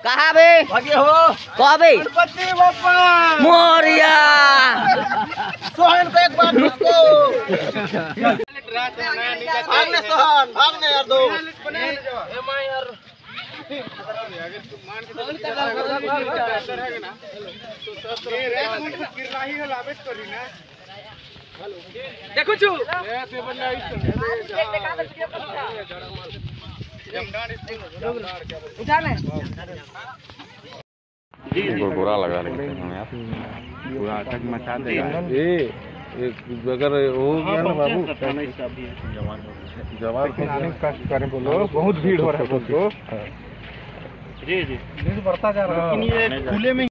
कहाँ बे भागे हो कहाँ बे गणपति बप्पा मोरिया सोहन को एक बार उसको भागने सोहन भागने यार दो यार देखो छु बुरा लगा पूरा अटक मचा देगा अगर हो गया ना बाबू जवान कष्ट करें बोलो बहुत भीड़ हो रहा है बोलो जी बढ़ता जा रहा है खुले में